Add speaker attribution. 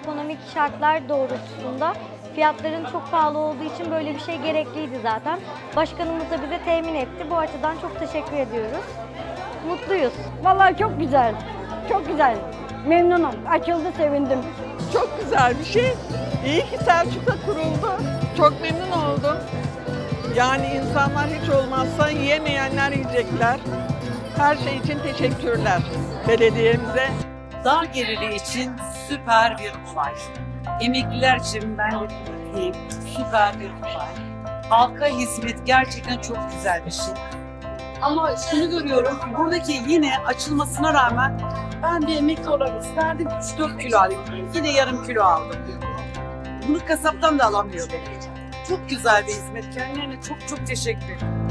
Speaker 1: ekonomik şartlar doğrultusunda fiyatların çok pahalı olduğu için böyle bir şey gerekliydi zaten. Başkanımız da bize temin etti. Bu açıdan çok teşekkür ediyoruz. Mutluyuz.
Speaker 2: Vallahi çok güzel. Çok güzel. Memnunum. Açıldı, sevindim.
Speaker 3: Çok güzel bir şey. İyi ki Selçuk'ta kuruldu. Çok memnun oldum. Yani insanlar hiç olmazsa yiyemeyenler yiyecekler. Her şey için teşekkürler belediyemize.
Speaker 4: Dar geliri için süper bir olay. Emekliler için ben de diyeyim, süper bir olay. Halka hizmet gerçekten çok güzel bir şey. Ama şunu görüyorum, buradaki yine açılmasına rağmen ben bir emekli olarak isterdim 3-4 kilo alayım. Yine yarım kilo aldım. Bunu kasaptan da alamıyordum. Çok güzel bir hizmet. Kendilerine çok çok teşekkür ederim.